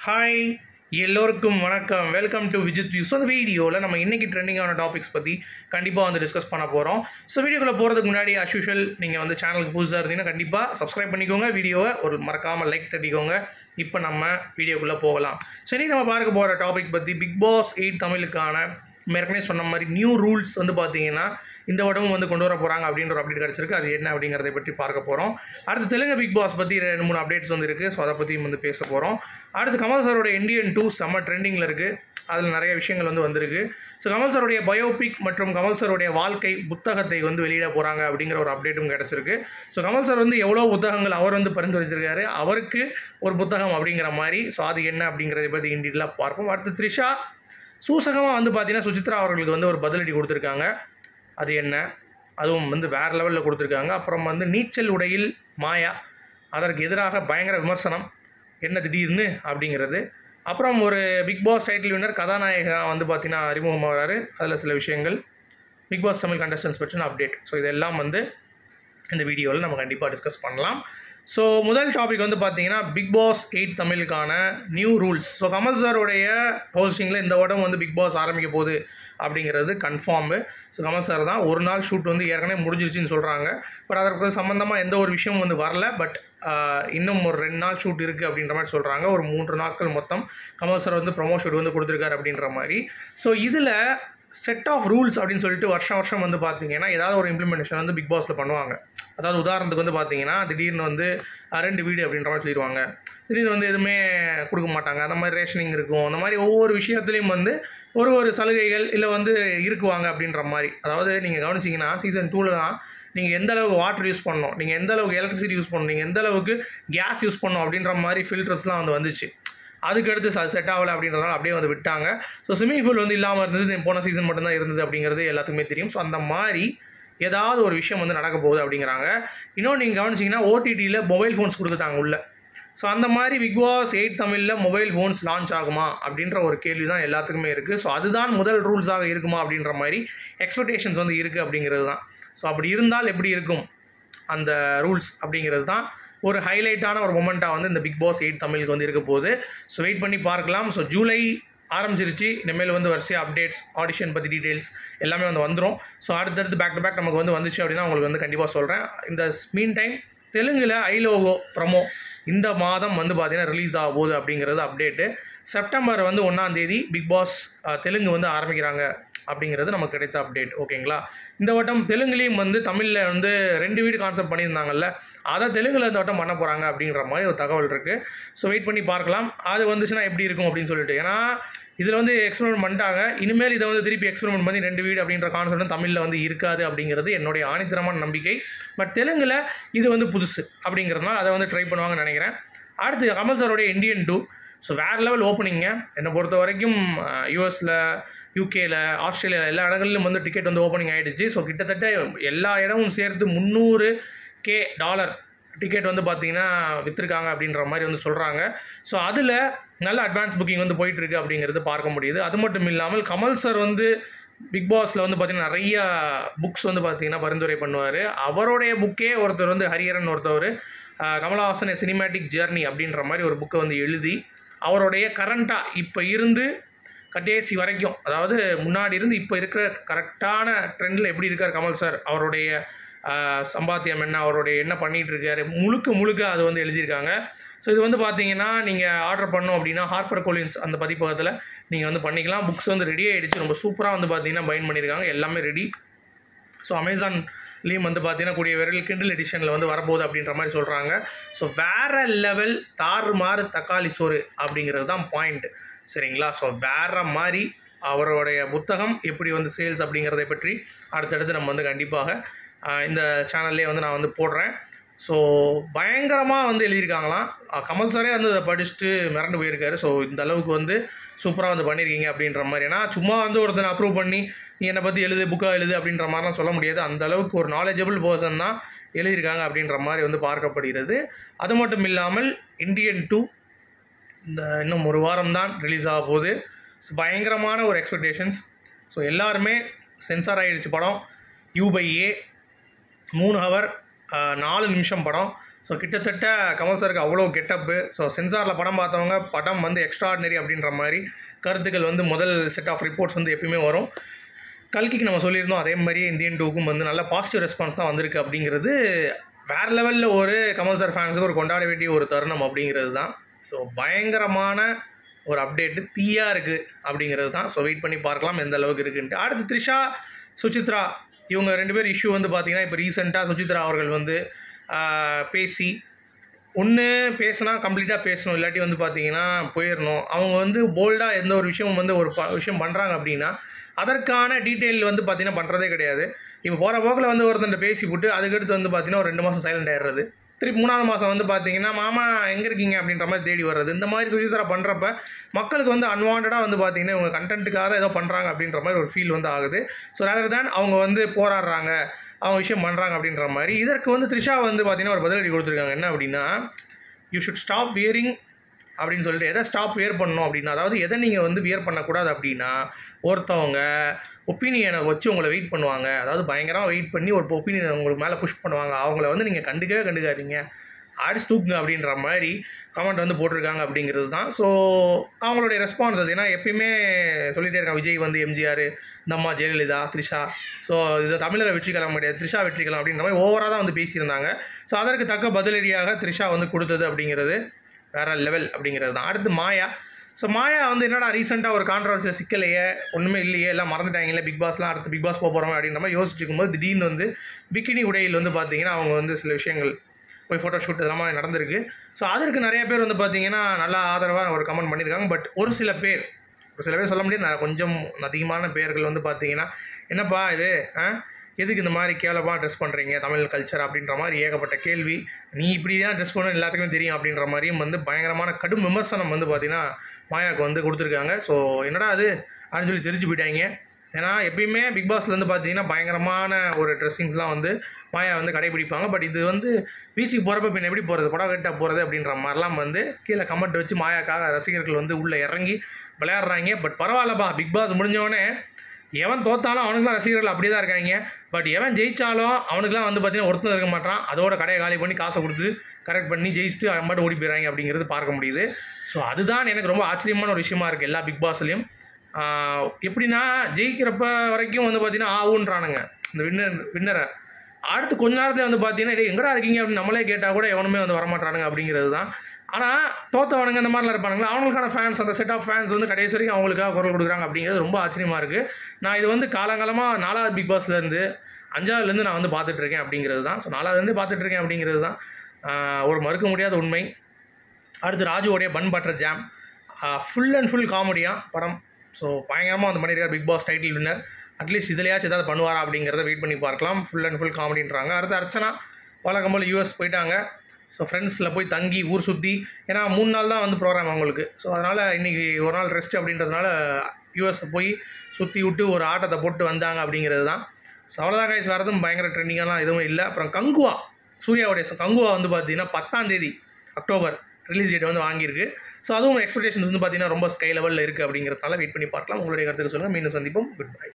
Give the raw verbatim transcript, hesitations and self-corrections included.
Hi எல்லோருக்கும் வணக்கம். Welcome to Vijith view. So அந்த வீடியோவில் நம்ம இன்றைக்கி ட்ரெண்டிங்கான டாபிக்ஸ் பற்றி கண்டிப்பாக வந்து டிஸ்கஸ் பண்ண போகிறோம். ஸோ வீடியோக்குள்ளே போகிறதுக்கு முன்னாடி அஸ் யூஷுவல் நீங்கள் வந்து சேனலுக்கு புதுசாக இருந்தீங்கன்னா கண்டிப்பாக சப்ஸ்கிரைப் பண்ணிக்கோங்க, வீடியோவை ஒரு மறக்காமல் லைக் தட்டிக்கோங்க. இப்போ நம்ம வீடியோக்குள்ளே போகலாம். சரி, நம்ம பார்க்க போகிற டாபிக் பற்றி பிக் பாஸ் எயிட் தமிழுக்கான ஏற்கனவே சொன்ன மாதிரி நியூ ரூல்ஸ் வந்து பார்த்தீங்கன்னா இந்த வடமும் வந்து கொண்டு வர போகிறாங்க அப்படின்ற ஒரு அப்டேட் கிடச்சிருக்கு. அது என்ன அப்படிங்கிறத பற்றி பார்க்க போகிறோம். அடுத்து தெலுங்கு பிக் பாஸ் பற்றி ரெண்டு மூணு அப்டேட்ஸ் வந்து இருக்குது. ஸோ அதை பற்றியும் வந்து பேச போகிறோம். அடுத்து கமல் சாரோட இந்தியன் டூ செம்ம ட்ரெண்டிங்கில் இருக்குது. அதில் நிறைய விஷயங்கள் வந்து வந்திருக்கு. ஸோ கமல் சாருடைய பயோபிக் மற்றும் கமல் சாருடைய வாழ்க்கை புத்தகத்தை வந்து வெளியிட போகிறாங்க அப்படிங்கிற ஒரு அப்டேட்டும் கிடச்சிருக்கு. ஸோ கமல் சார் வந்து எவ்வளோ புத்தகங்கள் அவர் வந்து பரிந்துரைச்சிருக்காரு, அவருக்கு ஒரு புத்தகம் அப்படிங்கிற மாதிரி. ஸோ அது என்ன அப்படிங்கிறத பற்றி இன்டீட்டெயிலாக பார்ப்போம். அடுத்து த்ரிஷா சூசகமாக வந்து பார்த்தீங்கன்னா சுசித்ரா அவர்களுக்கு வந்து ஒரு பதிலடி கொடுத்துருக்காங்க. அது என்ன, அதுவும் வந்து வேறு லெவலில் கொடுத்துருக்காங்க. அப்புறம் வந்து நீச்சல் உடையில் மாயா, அதற்கு எதிராக பயங்கர விமர்சனம், என்ன திடீர்னு அப்படிங்கிறது. அப்புறம் ஒரு பிக் பாஸ் டைட்டில் வின்னர் கதாநாயகன் வந்து பார்த்தீங்கன்னா அறிமுகமாகிறாரு. அதில் சில விஷயங்கள், பிக் பாஸ் தமிழ் கண்டஸ்டன்ஸ் பற்றின அப்டேட். ஸோ இதெல்லாம் வந்து இந்த வீடியோவில் நம்ம கண்டிப்பாக டிஸ்கஸ் பண்ணலாம். ஸோ முதல் டாபிக் வந்து பார்த்தீங்கன்னா பிக் பாஸ் எயிட் தமிழுக்கான நியூ ரூல்ஸ். ஸோ கமல் சாருடைய ஹோஸ்டிங்கில் இந்த வருடம் வந்து பிக் பாஸ் ஆரம்பிக்க போகுது அப்படிங்கிறது கன்ஃபார்மு. ஸோ கமல் சார் தான் ஒரு நாள் ஷூட் வந்து ஏற்கனவே முடிஞ்சிருச்சுன்னு சொல்கிறாங்க. பட் அதற்கு சம்மந்தமாக எந்த ஒரு விஷயமும் வந்து வரல. பட் இன்னும் ஒரு ரெண்டு நாள் ஷூட் இருக்குது அப்படின்ற மாதிரி சொல்கிறாங்க. ஒரு மூன்று நாட்கள் மொத்தம் கமல் சார் வந்து ப்ரொமோ ஷூட் வந்து கொடுத்துருக்காரு அப்படின்ற மாதிரி. ஸோ இதில் செட் ஆஃப் ரூல்ஸ் அப்படின்னு சொல்லிட்டு வருஷம் வருஷம் வந்து பார்த்தீங்கன்னா ஏதாவது ஒரு இம்ப்ளிமெண்டேஷன் வந்து பிக் பாஸில் பண்ணுவாங்க. அதாவது உதாரணத்துக்கு வந்து பார்த்தீங்கன்னா திடீர்னு வந்து ரெண்டு வீடு அப்படின்ற மாதிரி சொல்லிடுவாங்க. திடீர்னு வந்து எதுவுமே கொடுக்க மாட்டாங்க. அந்த மாதிரி ரேஷனிங் இருக்கும். அந்த மாதிரி ஒவ்வொரு விஷயத்துலையும் வந்து ஒரு ஒரு சலுகைகள் இல்லை வந்து இருக்குவாங்க அப்படின்ற மாதிரி. அதாவது நீங்கள் கவனிச்சிங்கன்னா சீசன் டூவில் தான் நீங்கள் எந்த அளவுக்கு வாட்டர் யூஸ் பண்ணணும், நீங்கள் எந்த அளவுக்கு எலக்ட்ரிசிட்டி யூஸ் பண்ணணும், நீங்கள் எந்த அளவுக்கு கேஸ் யூஸ் பண்ணணும் அப்படின்ற மாதிரி ஃபில்டர்ஸ்லாம் வந்து வந்துச்சு. அதுக்கடுத்து செட் ஆகலை அப்படின்றதால அப்படியே வந்து விட்டாங்க. ஸோ ஸ்விம்மிங் பூல் வந்து இல்லாமல் இருந்தது, போன சீசன் மட்டும்தான் இருந்தது அப்படிங்கிறது எல்லாத்துக்குமே தெரியும். ஸோ அந்த மாதிரி ஏதாவது ஒரு விஷயம் வந்து நடக்க போகுது அப்படிங்கிறாங்க. இன்னொன்று நீங்கள் கவனிச்சிங்கன்னா ஓடிடியில் மொபைல் ஃபோன்ஸ் கொடுத்துட்டாங்க உள்ள. ஸோ அந்த மாதிரி பிக் பாஸ் எயிட் தமிழில் மொபைல் ஃபோன்ஸ் லான்ச் ஆகுமா அப்படின்ற ஒரு கேள்வி தான் எல்லாத்துக்குமே இருக்குது. ஸோ அதுதான் முதல் ரூல்ஸாக இருக்குமா அப்படின்ற மாதிரி எக்ஸ்பெக்டேஷன்ஸ் வந்து இருக்குது அப்படிங்கிறது தான். ஸோ அப்படி இருந்தால் எப்படி இருக்கும் அந்த ரூல்ஸ் அப்படிங்கிறது தான் ஒரு ஹைலைட்டான ஒரு மொமெண்ட்டாக வந்து இந்த பிக் பாஸ் எயிட் தமிழுக்கு வந்து இருக்க போகுது. ஸோ வெயிட் பண்ணி பார்க்கலாம். ஸோ ஜூலை ஆரம்பிச்சிருச்சு. இனிமேல் வந்து வரிசை அப்டேட்ஸ், ஆடிஷன் பற்றி டீட்டெயில்ஸ் எல்லாமே வந்து வந்துடும். ஸோ அடுத்தடுத்து பேக் டு பேக் நமக்கு வந்து வந்துச்சு அப்படின்னா உங்களுக்கு வந்து கண்டிப்பாக சொல்கிறேன். இந்த மீன் டைம் தெலுங்கில் ஐலோகோ ப்ரமோ இந்த மாதம் வந்து பார்த்திங்கன்னா ரிலீஸ் ஆக போகுது அப்படிங்கிறது அப்டேட்டு. செப்டம்பர் வந்து ஒன்றாம் தேதி பிக் பாஸ் தெலுங்கு வந்து ஆரம்பிக்கிறாங்க அப்படிங்கிறது நமக்கு கிடைத்த அப்டேட். ஓகேங்களா. இந்த வட்டம் தெலுங்குலேயும் வந்து தமிழில் வந்து ரெண்டு வீடு கான்செப்ட் பண்ணியிருந்தாங்கல்ல, அதை தெலுங்கில் இந்த வட்டம் பண்ண போகிறாங்க அப்படிங்கிற மாதிரி ஒரு தகவல் இருக்குது. ஸோ வெயிட் பண்ணி பார்க்கலாம் அது வந்துச்சுன்னா எப்படி இருக்கும் அப்படின்னு சொல்லிட்டு. ஏன்னா இதில் வந்து எக்ஸ்பெரிமெண்ட் பண்ணிட்டாங்க. இனிமேல் இதை வந்து திருப்பி எக்ஸ்பெரிமெண்ட் பண்ணி ரெண்டு வீடு அப்படின்ற கான்செப்ட் தமிழில் வந்து இருக்காது அப்படிங்கிறது என்னுடைய ஆணித்தரமான நம்பிக்கை. பட் தெலுங்கில் இது வந்து புதுசு அப்படிங்கிறதுனால அதை வந்து ட்ரை பண்ணுவாங்கன்னு நினைக்கிறேன். அடுத்து கமல் சாரோடைய இந்தியன் டூ. ஸோ வேறு லெவல் ஓப்பனிங்க. என்னை பொறுத்த வரைக்கும் யூஎஸில், யூகேயில், ஆஸ்திரேலியாவில் எல்லா இடங்களிலும் வந்து டிக்கெட் வந்து ஓப்பனிங் ஆகிடுச்சு. ஸோ கிட்டத்தட்ட எல்லா இடமும் சேர்த்து முந்நூறு கே டாலர் டிக்கெட் வந்து பார்த்திங்கன்னா விற்றுருக்காங்க அப்படின்ற மாதிரி வந்து சொல்கிறாங்க. ஸோ அதில் நல்ல அட்வான்ஸ் புக்கிங் வந்து போயிட்டுருக்கு அப்படிங்கிறது பார்க்க முடியுது. அது மட்டும் இல்லாமல் கமல் சார் வந்து பிக் பாஸில் வந்து பார்த்திங்கன்னா நிறைய புக்ஸ் வந்து பார்த்திங்கன்னா பரிந்துரை பண்ணுவார். அவருடைய புக்கே ஒருத்தர் வந்து ஹரியரன் ஒருத்தவர் கமலஹாசன் சினிமேட்டிக் ஜேர்னி அப்படின்ற மாதிரி ஒரு புக்கை வந்து எழுதி அவருடைய கரண்ட்டாக இப்போ இருந்து கடைசி வரைக்கும், அதாவது முன்னாடி இருந்து இப்போ இருக்கிற கரெக்டான ட்ரெண்டில் எப்படி இருக்கார் கமல் சார், அவருடைய சம்பாத்தியம் என்ன, அவருடைய என்ன பண்ணிகிட்டு இருக்காரு, முழுக்க முழுக்க அது வந்து எழுதியிருக்காங்க. ஸோ இது வந்து பார்த்தீங்கன்னா நீங்கள் ஆர்டர் பண்ணோம் அப்படின்னா ஹார்பர் கொலின்ஸ் அந்த பதிப்பகத்தில் நீங்கள் வந்து பண்ணிக்கலாம். புக்ஸ் வந்து ரெடி ஆகிடுச்சு. ரொம்ப சூப்பராக வந்து பார்த்தீங்கன்னா பைண்ட் பண்ணியிருக்காங்க, எல்லாமே ரெடி. ஸோ அமேசான்லேயும் வந்து பார்த்தீங்கன்னா கூடிய விரைவில் கிண்டில் எடிஷனில் வந்து வரப்போகுது அப்படின்ற மாதிரி சொல்கிறாங்க. ஸோ வேறு லெவல் தாறு மாறு தக்காளி சோறு அப்படிங்கிறது தான் பாயிண்ட். சரிங்களா. ஸோ வேறு மாதிரி அவருடைய புத்தகம் எப்படி வந்து சேல்ஸ் அப்படிங்கிறதை பற்றி அடுத்தடுத்து நம்ம வந்து கண்டிப்பாக இந்த சேனல்லே வந்து நான் வந்து போடுறேன். ஸோ பயங்கரமாக வந்து எழுதியிருக்காங்களாம். கமல் சாரே வந்து அதை படிச்சுட்டு மிரண்டு போயிருக்காரு. ஸோ இந்த அளவுக்கு வந்து சூப்பராக வந்து பண்ணியிருக்கீங்க அப்படின்ற மாதிரி. ஏன்னா சும்மா வந்து ஒருத்தனை அப்ரூவ் பண்ணி நீ என்னை பற்றி எழுது, புக்காக எழுது அப்படின்ற மாதிரிலாம் சொல்ல முடியாது. அந்த அளவுக்கு ஒரு நாலேஜபிள் பர்சன் தான் எழுதியிருக்காங்க அப்படின்ற மாதிரி வந்து பார்க்கப்படுகிறது. அது மட்டும் இல்லாமல் இந்தியன் டூ இந்த இன்னும் ஒரு வாரம் தான் ரிலீஸ் ஆக போகுது. ஸோ பயங்கரமான ஒரு எக்ஸ்பெக்டேஷன்ஸ். ஸோ எல்லாருமே சென்சார் ஆகிடுச்சு படம். யூ பை ஏ மூணு ஹவர் நாலு நிமிஷம் படம். ஸோ கிட்டத்தட்ட கமல் சாருக்கு அவ்வளோ கெட்டப்பு. ஸோ சென்சாரில் படம் பார்த்தவங்க படம் வந்து எக்ஸ்ட்ராடினரி அப்படின்ற மாதிரி கருத்துக்கள் வந்து முதல் செட் ஆஃப் ரிப்போர்ட்ஸ் வந்து எப்பயுமே வரும். கல்கிக்கு நம்ம சொல்லியிருந்தோம், அதே மாதிரி இந்தியன் டூக்கும் வந்து நல்ல பாசிட்டிவ் ரெஸ்பான்ஸ் தான் வந்திருக்கு அப்படிங்கிறது வேறு லெவலில் ஒரு கமல் சார் ஃபேன்ஸுக்கு ஒரு கொண்டாட வேண்டிய ஒரு தருணம் அப்படிங்கிறது தான். ஸோ பயங்கரமான ஒரு அப்டேட்டு தீயாக இருக்குது அப்படிங்கிறது தான். ஸோ வெயிட் பண்ணி பார்க்கலாம் எந்த அளவுக்கு இருக்குன்ட்டு. அடுத்து த்ரிஷா சுசித்ரா இவங்க ரெண்டு பேர் இஷ்யூ வந்து பார்த்திங்கன்னா இப்போ ரீசெண்டாக சுசித்ரா அவர்கள் வந்து பேசி ஒன்று பேசினா கம்ப்ளீட்டாக பேசணும், இல்லாட்டி வந்து பார்த்திங்கன்னா போயிடணும். அவங்க வந்து போல்டாக எந்த ஒரு விஷயம் வந்து ஒரு ப விஷயம் பண்ணுறாங்க அப்படின்னா அதற்கான டீட்டெயில் வந்து பார்த்திங்கன்னா பண்ணுறதே கிடையாது. இப்போ போகிற போக்கில் வந்து ஒருத்தன் பேசி போட்டு அதுக்கடுத்து வந்து பார்த்திங்கன்னா ஒரு ரெண்டு மாதம் சைலண்ட் ஆகிடுறது. திருப்பி மூணாவது மாதம் வந்து பார்த்திங்கன்னா மாமா எங்கே இருக்கீங்க அப்படின்ற மாதிரி தேடி வர்றது. இந்த மாதிரி சுசித்ரா பண்ணுறப்ப மக்களுக்கு வந்து அன்வான்டாக வந்து பார்த்திங்கன்னா இவங்க கண்டென்ட்டுக்காக ஏதோ பண்ணுறாங்க அப்படின்ற மாதிரி ஒரு ஃபீல் வந்து ஆகுது. ஸோ ரேதர் தேன் அவங்க வந்து போராடுறாங்க, அவங்க விஷயம் பண்ணுறாங்க அப்படின்ற மாதிரி. இதற்கு வந்து த்ரிஷா வந்து பார்த்திங்கன்னா ஒரு பதிலடி கொடுத்துருக்காங்க. என்ன அப்படின்னா, யூ ஷுட் ஸ்டாப் வியரிங் அப்படின்னு சொல்லிட்டு எதை ஸ்டாப் வியர் பண்ணணும் அப்படின்னா, அதாவது எதை நீங்கள் வந்து வியர் பண்ணக்கூடாது அப்படின்னா, ஒருத்தவங்க ஒப்பீனியனை வச்சு உங்களை வெயிட் பண்ணுவாங்க, அதாவது பயங்கரமாக வெயிட் பண்ணி ஒரு ஒப்பீனியனை உங்களுக்கு மேலே புஷ் பண்ணுவாங்க, அவங்கள வந்து நீங்கள் கண்டுக்கவே கண்டுக்காதீங்க, அடிச்சு தூக்குங்க அப்படின்ற மாதிரி கமெண்ட் வந்து போட்டிருக்காங்க அப்படிங்கிறது தான். ஸோ அவங்களுடைய ரெஸ்பான்ஸ் அது. ஏன்னா எப்பயுமே சொல்லிகிட்டே இருக்காங்க, விஜய் வந்து எம்ஜிஆர், இந்த அம்மா ஜெயலலிதா, த்ரிஷா, ஸோ இது தமிழக வெற்றிக்கலாம் கிடையாது, த்ரிஷா வெற்றிக்கலாம் அப்படின்ற மாதிரி ஓவராக தான் வந்து பேசியிருந்தாங்க. ஸோ அதற்கு தக்க பதிலடியாக த்ரிஷா வந்து கொடுத்தது அப்படிங்கிறது வேறு லெவல் அப்படிங்கிறது தான். அடுத்து மாயா. ஸோ மாயா வந்து என்னடா ரீசெண்டாக ஒரு கான்ட்ரவர்சியில் சிக்கலையே, ஒன்றுமே இல்லையே, எல்லாம் மறந்துட்டாங்களே, பிக் பாஸ்லாம் அடுத்து பிக் பாஸ் போக போகிறோம் அப்படின்ற மாதிரி யோசிச்சுக்கும் போது திடீர்னு வந்து பிக்கினி உடையில் வந்து பார்த்திங்கன்னா அவங்க வந்து சில விஷயங்கள் போய் ஃபோட்டோ ஷூட் இதெல்லாம் நடந்திருக்கு. ஸோ அதற்கு நிறைய பேர் வந்து பார்த்திங்கன்னா நல்லா ஆதரவாக ஒரு கமெண்ட் பண்ணியிருக்காங்க. பட் ஒரு சில பேர் ஒரு சில பேர் சொல்ல முடியாது, கொஞ்சம் அதிகமான பேர்கள் வந்து பார்த்திங்கன்னா என்னப்பா இது, எதுக்கு இந்த மாதிரி கேவலமாக ட்ரெஸ் பண்ணுறீங்க தமிழ் கல்ச்சர் அப்படின்ற மாதிரி ஏகப்பட்ட கேள்வி. நீ இப்படி தான் ட்ரெஸ் பண்ணணும் எல்லாத்துக்குமே தெரியும் அப்படின்ற மாதிரியும் வந்து பயங்கரமான கடும் விமர்சனம் வந்து பார்த்திங்கன்னா மாயாவுக்கு வந்து கொடுத்துருக்காங்க. ஸோ என்னடா அது அப்படின்னு சொல்லி தெரிஞ்சு போயிட்டாங்க. ஏன்னா எப்பயுமே பிக் பாஸில் வந்து பார்த்திங்கன்னா பயங்கரமான ஒரு ட்ரெஸ்ஸிங்ஸ்லாம் வந்து மாயா வந்து கடைபிடிப்பாங்க. பட் இது வந்து பீச்சுக்கு போகிறப்ப பின்ன எப்படி போகிறது, படம் கட்டாக போகிறது அப்படின்ற மாதிரிலாம் வந்து கீழே கமெண்ட் வச்சு மாயாக்காக ரசிகர்கள் வந்து உள்ளே இறங்கி விளையாடுறாங்க. பட் பரவாயில்லப்பா, பிக் பாஸ் முடிஞ்சவொடனே எவன் தோத்தாலும் அவனுக்குலாம் ரசிகர்கள் அப்படியே தான் இருக்காங்க. பட் எவன் ஜெயித்தாலும் அவனுக்குலாம் வந்து பார்த்திங்கன்னா ஒருத்தர் இருக்க மாட்டான். அதோட கடையை காலி பண்ணி காசை கொடுத்து கரெக்ட் பண்ணி ஜெயிச்சுட்டு அவன் மட்டும் ஓடி போயிடறாங்க அப்படிங்கிறது பார்க்க முடியுது. ஸோ அதுதான் எனக்கு ரொம்ப ஆச்சரியமான ஒரு விஷயமா இருக்குது எல்லா பிக் பாஸ்லையும். எப்படின்னா ஜெயிக்கிறப்ப வரைக்கும் வந்து பார்த்திங்கன்னா ஆவுன்றானுங்க இந்த வின்னர் வின்னரை அடுத்து கொஞ்ச நேரத்தில் வந்து பார்த்தீங்கன்னா டே எங்கடா இருக்கீங்க அப்படின்னு நம்மளே கேட்டால் கூட எவனுமே வந்து வரமாட்டானுங்க அப்படிங்கிறது தான். ஆனால் தோத்தவனுங்க இந்த மாதிரிலாம் இருப்பானுங்களா, அவங்களுக்கான ஃபேன்ஸ், அந்த செட் ஆஃப் ஃபேன்ஸ் வந்து கடைசி வரைக்கும் அவங்களுக்காக குரல் கொடுக்குறாங்க அப்படிங்கிறது ரொம்ப ஆச்சரியமாக இருக்குது. நான் இது வந்து காலங்காலமாக நாலாவது பிக் பாஸ்லேருந்து அஞ்சாவதுலேருந்து நான் வந்து பார்த்துட்ருக்கேன் அப்படிங்கிறது தான். ஸோ நாலாவதுலேருந்து பார்த்துட்ருக்கேன் அப்படிங்கிறது தான் ஒரு மறுக்க முடியாத உண்மை. அடுத்து ராஜுவோடைய bun butter jam, full and full காமெடியாக படம். ஸோ பயங்கரமாக வந்து பண்ணியிருக்கார் Bigg Boss title winner. At least இதிலையாச்சும் ஏதாவது பண்ணுவாரா அப்படிங்கிறத வெயிட் பண்ணி பார்க்கலாம். ஃபுல் அண்ட் ஃபுல் காமெடின்றாங்க. அடுத்து அர்ச்சனா வழக்கம் போல் யூஎஸ் போயிட்டாங்க. ஸோ ஃப்ரெண்ட்ஸில் போய் தங்கி ஊர் சுற்றி, ஏன்னா மூணு நாள் தான் வந்து ப்ரோக்ராம் அவங்களுக்கு. ஸோ அதனால் இன்றைக்கி ஒரு நாள் ரெஸ்ட் அப்படின்றதுனால யூஎஸ் போய் சுற்றி விட்டு ஒரு ஆட்டத்தை போட்டு வந்தாங்க அப்படிங்கிறது தான். ஸோ அவ்வளோதான் கைஸ், வரதும் பயங்கர ட்ரெண்டிங்கெல்லாம் எதுவும் இல்லை. அப்புறம் கங்குவா, சூர்யாவுடைய கங்குவா வந்து பார்த்திங்கன்னா பத்தாம் தேதி அக்டோபர் ரிலீஸ் டேட் வந்து வாங்கியிருக்கு. ஸோ அதுவும் எக்ஸ்பெக்டேஷன்ஸ் வந்து பார்த்திங்கன்னா ரொம்ப ஸ்கை லெவலில் இருக்குது அப்படிங்கிறதுனால வெயிட் பண்ணி பார்க்கலாம். உங்களுடைய கருத்துக்கு சொல்லுங்கள். மீண்டும் சந்திப்போம். Good bye.